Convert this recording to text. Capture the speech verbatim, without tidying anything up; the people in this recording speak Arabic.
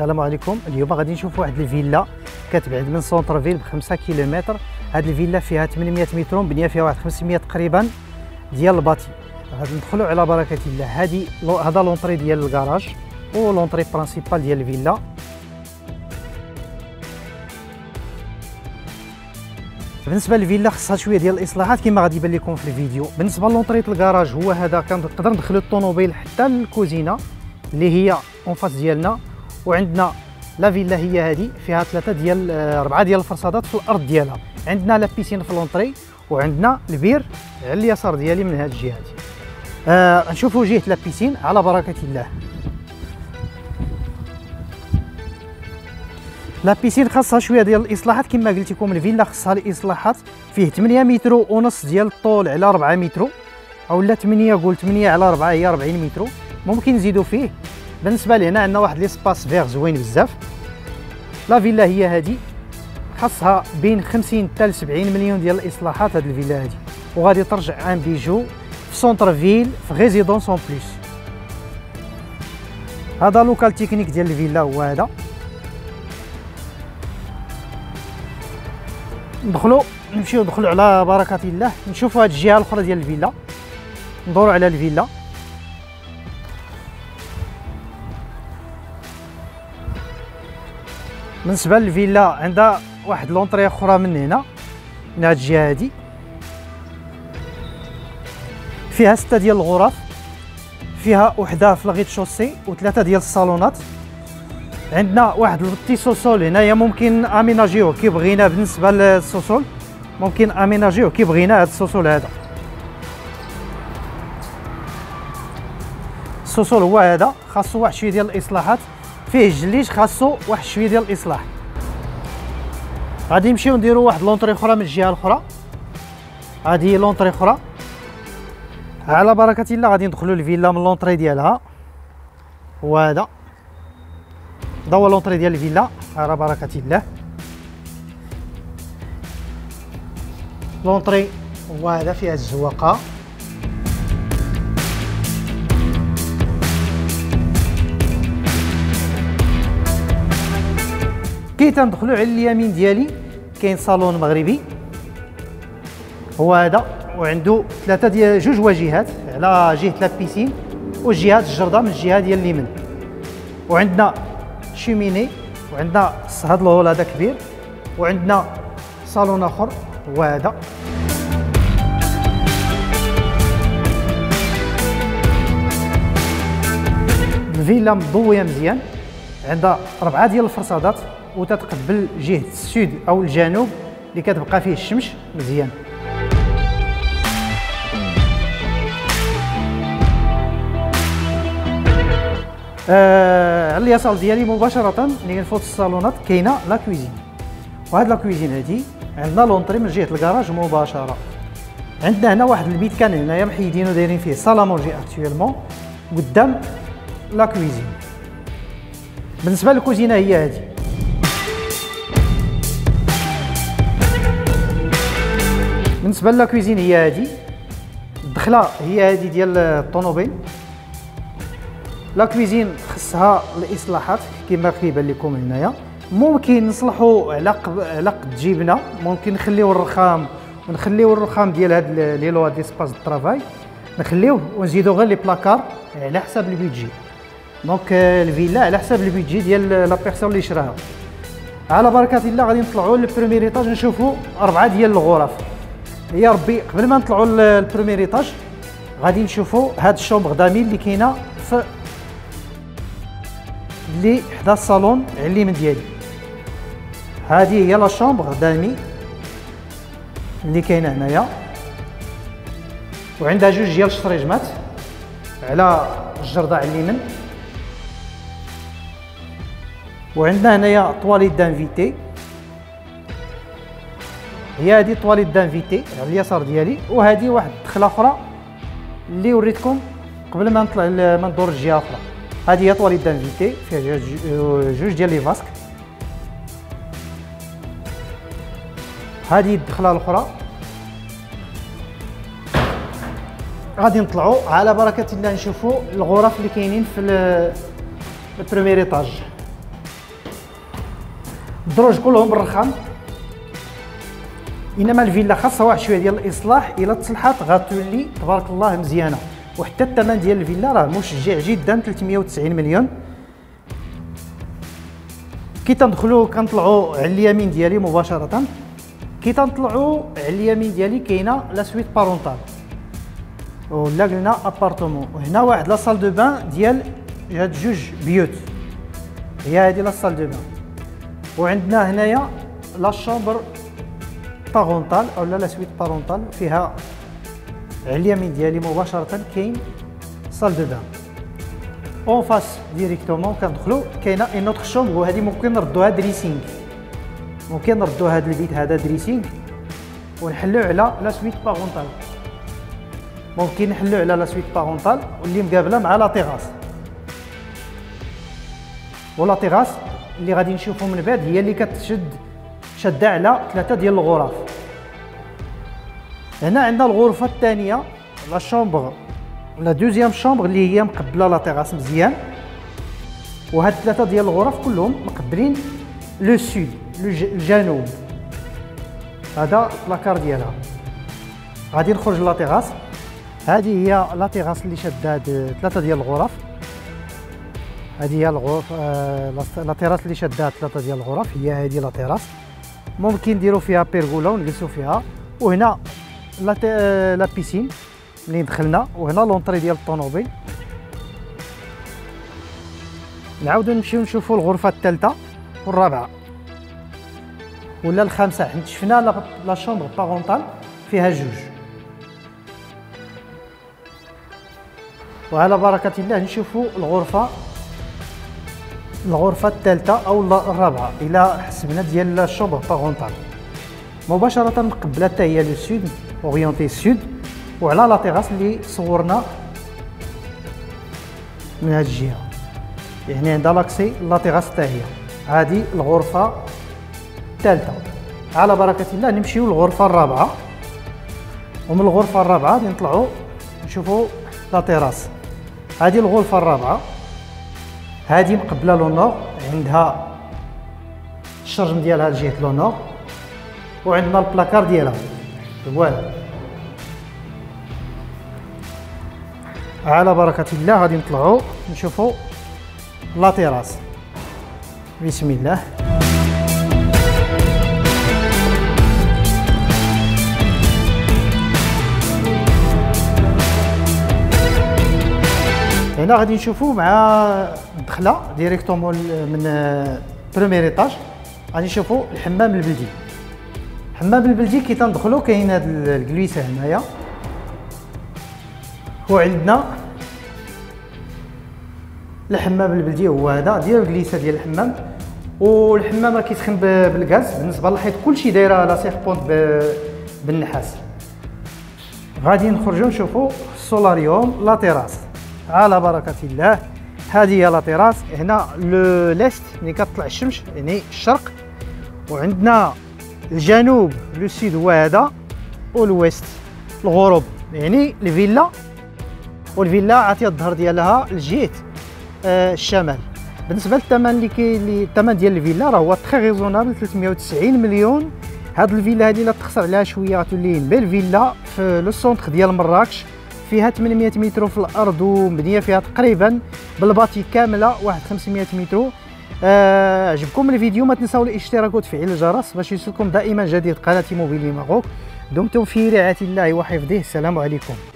السلام عليكم. اليوم غادي نشوفوا واحد الفيلا كتبعد من سونتر فيل بخمسة كيلومتر. هاد الفيلا فيها ثمانمائة متر، مبنيه فيها واحد خمسمائة تقريبا ديال الباتي. غادي ندخلوا على بركه الله. هادي هذا لونطري ديال الكراج و لونطري برينسيبال ديال الفيلا. بالنسبه للفيلا خصها شويه ديال الاصلاحات كما غادي يبان لكم في الفيديو. بالنسبه لونطري الكراج هو هذا، كنقدر ندخلوا الطوموبيل حتى للكوزينه اللي هي اون فاس ديالنا. وعندنا لا فيلا هي هذه فيها ثلاثه ديال اربعه ديال الفرصادات في الارض ديالها. عندنا لا بيسين في لونطري، وعندنا البير على اليسار ديالي من هذه الجهه هذه. آه نشوفوا جهه لا بيسين على بركه الله. لا بيسين خاصها شويه ديال الاصلاحات كما قلت لكم. الفيلا خاصها الاصلاحات. فيه ثمانية متر ونص ديال الطول على أربعة متر، اولا ثمانية، قول ثمانية على أربعة هي أربعين متر، ممكن نزيدوا فيه. بالنسبه لهنا عندنا واحد ليسباس فيغ زوين بزاف. لا فيلا هي هذه، خاصها بين خمسين حتى سبعين مليون ديال الاصلاحات هذه الفيلا هذه، وغادي ترجع ان بيجو في سونتر فيل في ريزيدونس اون بليس. هذا لوكال تكنيك ديال الفيلا هو هذا. ندخلوا نمشيو ندخلوا على بركه الله، نشوفوا هذه الجهه الاخرى ديال الفيلا، ندوروا على الفيلا. بالنسبه للفيلا عندها واحد لونطري اخرى من هنا من هذه الجهه هذه، فيها سته ديال الغرف، فيها وحده في لاغيت شوسي وثلاثه ديال الصالونات. عندنا واحد البتي سوسول هنايا ممكن اميناجيوه كي بغينا. بالنسبه للسوسول ممكن اميناجيوه كي بغينا. هذا السوسول هذا السوسول هو هذا، خاصو واحد شويه ديال الاصلاحات، فيه الجليج خاصو واحد شويه ديال الاصلاح. غادي نمشيو نديرو واحد لونطري اخرى من الجهه الاخرى. هذه لونطري اخرى على بركه الله. غادي ندخلوا للفيلا من لونطري ديالها، وهذا هذا هو لونطري ديال الفيلا على بركه الله. لونطري هو هذا، فيها الزواقه. كي تندخلوا على اليمين ديالي كاين صالون مغربي هو هذا، وعنده ثلاثه ديال جوج واجهات على جهه لا بيسين وجهات الجرده من الجهه ديال اليمين. وعندنا شوميني، وعندنا هذا الهول هذا كبير، وعندنا صالون اخر هو هذا. الفيلا مضويه مزيان، عندها اربعه ديال الفرصادات، وتتقبل جهه السود او الجنوب اللي كتبقى فيه الشمس مزيان. آه على اليسار ديالي مباشره اللي كنفوت الصالونات كاينه لا كويزين. وهاد لا كويزين هادي عندنا لونطري من جهه الكراج مباشره. عندنا هنا واحد البيت كان هنايا محيدين ودايرين فيه سالامونجي اكطويلمون قدام لا كويزين. بالنسبه للكوزينه هي هادي. بالنسبه لا كويزين هي هادي. الدخله هي هادي ديال الطوموبيل. لا كويزين خصها الاصلاحات كما كيبان لكم هنايا. ممكن نصلحوا على على قد جيبنا، ممكن نخليو الرخام ونخليو الرخام ديال هاد لي لو هاد ليسباس دو طرافاي نخليوه ونزيدو غير لي بلاكار على حساب البيدجي. دونك الفيلا على حساب البيدجي ديال لا بيرسون اللي شراها. على بركه الله غادي نطلعوا للبروميير ايطاج نشوفوا اربعه ديال الغرف. يا ربي قبل ما نطلعوا للبروميير ايطاج غادي نشوفوا هاد الشومبر دامي اللي كاينه في اللي حدا الصالون على اليمين ديالي. هذه هي لا شومبر دامي اللي كاينه هنايا، وعندها جوج ديال الشريجمات على الجرده على اليمين. وعندنا هنايا طواليت دانفيتي، هي هذه طواليت دانفيتي على اليسار ديالي. وهذه واحد الدخله اخرى اللي وريتكم قبل ما نطلع ما ندور الجهه الاخرى. هذه هي طواليت دانفيتي فيها جوج ديال لي فاسك. هذه الدخله الاخرى. غادي نطلعوا على بركه الله نشوفوا الغرف اللي كاينين في البريمير ايطاج. الدروج كلهم بالرخام، انما الفيلا خاصها واحد شويه ديال الاصلاح، الا تصلحات غتولي تبارك الله مزيانه. وحتى الثمن ديال الفيلا راه مشجع جدا، ثلاثمائة وتسعين مليون. كي تندخلوا كنطلعوا على اليمين ديالي مباشره، كي تنطلعوا على اليمين ديالي كاينه لا سويت بارونتال ولا قلنا ابارتمون، وهنا واحد لا سال دو بان ديال هاد جوج بيوت، هي هادي لا سال دو بان. وعندنا هنايا لا شومبر بارونتال اولا لا سويت بارونتال، فيها على اليمين ديالي مباشره كاين سال دو بان. اون فاس ديريكتومون كندخلوا كاينه اون اوتر شومبر، وهذه ممكن نردوها دريسينغ، ممكن نردو هذا البيت هذا دريسينغ ونحلو على لا سويت بارونتال، ممكن نحلو على لا سويت بارونتال واللي مقابله مع لا تيغاس. ولا تيغاس اللي غادي نشوفو من بعد هي اللي كتشد شاده على ثلاثه ديال الغرف. هنا عندنا الغرفه الثانيه لا شومبر لا دوزيام شومبر اللي هي مقبله لا تيغاس مزيان، وهاد ثلاثه ديال الغرف كلهم مقبلين لو سود الجنوب. هذا لاكار ديالها. غادي نخرج لا تيغاس، هذه هي لا تيغاس اللي شاده هاد ثلاثه ديال الغرف. هذه هي الغرف آه لا تيراس اللي شاده ثلاثه ديال الغرف، هي هذه لا تيراس. ممكن نديرو فيها بيرغولا ونجلسو فيها. وهنا لا آه لا بيسين اللي دخلنا، وهنا لونطري ديال الطوموبيل. نعاودو نمشيو نشوفو الغرفه الثالثه والرابعه ولا الخامسه، حيت شفنا لا شومبر بارونتال فيها جوج. وعلى بركه الله نشوفوا الغرفه الغرفه الثالثه او الرابعه الى حسبنا ديال لا شومبر بارونتال، مباشره مقبله حتى هي لو سود اورينتي سود، وعلى لا تيغاس اللي صورنا من هذه الجهه، يعني عندها لاكسي لا تيغاس حتى هي. هذه الغرفه الثالثه. على بركه الله نمشيو للغرفه الرابعه، ومن الغرفه الرابعه نطلعوا نشوفوا لا تيراس. هذه الغرفه الرابعه، هذه مقبله لو نور، عندها الشرجم ديالها لجهه لو نور، وعندنا البلاكار ديالها فوالا. على بركه الله غادي نطلعوا نشوفوا لا تيراس. بسم الله. هنا غادي نشوفوا مع الدخله ديريكتومون من بروميير ايطاج، غادي نشوفوا الحمام البلدي. الحمام البلدي كي تندخلوا كاين هاد الكليسه هنايا، وعندنا الحمام البلدي هو هذا ديال الكليسه ديال الحمام. والحمام راه كيسخن بالغاز بالنسبه للحيط، كلشي دايره لا سيربونت بالنحاس. غادي نخرجوا نشوفوا السولاريوم لا تيراس. على بركه الله. هذه هي لا تيراس. هنا لو ليست ملي كتطلع الشمس يعني الشرق، وعندنا الجنوب لو سيد هو هذا، والويست الغروب يعني الفيلا. والفيلا عطيه الظهر ديالها لجهه آه الشمال. بالنسبه للثمن اللي كاين اللي الثمن ديال الفيلا راه هو تري ريزونابل، ثلاثمائة وتسعين مليون. هاد الفيلا هذه لا تخسر عليها شويه غتولي بيل فيلا في لو سونتر ديال مراكش، فيها ثمانمائة متر في الارض، ومبنيه فيها تقريبا بالباتي كامله واحد خمسمائة متر. آه عجبكم الفيديو ما تنساو الاشتراك وتفعيل الجرس باش يوصلكم دائما جديد قناه موبيلي ماروك. دمتم في رعايه الله وحفظه. السلام عليكم.